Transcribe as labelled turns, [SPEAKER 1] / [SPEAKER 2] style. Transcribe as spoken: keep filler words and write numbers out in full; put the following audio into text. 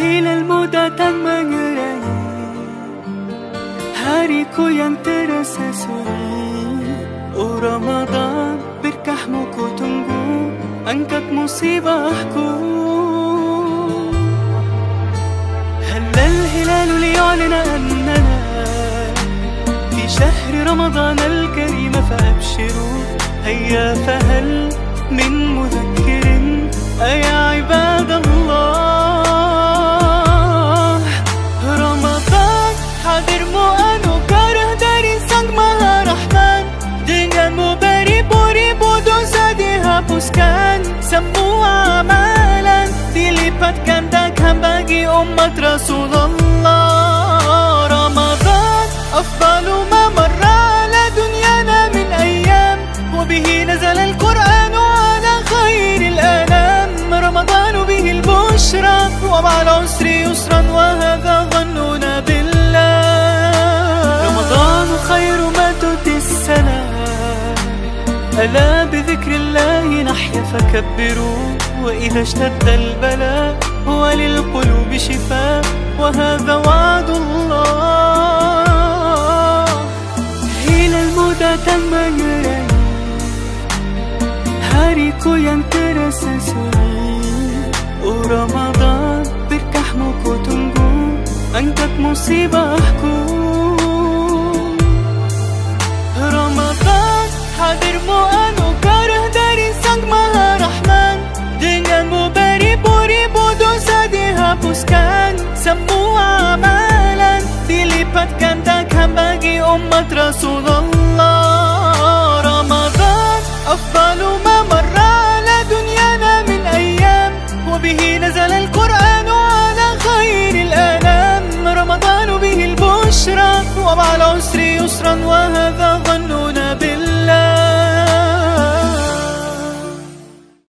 [SPEAKER 1] Hilalmu datang mengerai hariku yang terasa sunyi. Oh Ramadan, berkahmu ku tunggu, angkat musibahku. هل الهلال ليعلن أننا في شهر رمضان الكريم فأبشروا هيا، فهل من مذكر أيا عباد الله. Ramadan hadirmu anugerah dari Sang Maha Rahman, denganmu beribu-ribu dosa dihapuskan, semua amalan dilipat gandakan bagi umat Rasulullah. Ramadan afdalu ma marra ala dunyana min ayyam, wa bihi nazala al-Qur'an ala khairil anam. Ramadan bihi al-bushra wa ma'al usri yusran wa hadha dhannuna billah. Ramadan khayru ma tu'ti as-salam, ألا بذكر الله نحيا فكبروا، وإذا اشتد البلاء وللقلوب شفاء وهذا وعد الله. Hilalmu datang mengerai hariku yang terasa sunyi. Oh Ramadan, berkahmu ku tunggu, angkat musibahku. Ramadan hadirmu anugerah dari Sang Maha Rahman, denganmu beribu-ribu dosa dihapuskan, semua amalan dilipat gandakan bagi umat Rasulullah. Ramadan afdalu ma marra ala dunyana min ayyam, wa bihi nazala al-Qur'an ala khairil anam. Ramadan bihi al-bushra wa ma'al usri yusran wa hadha dhannuna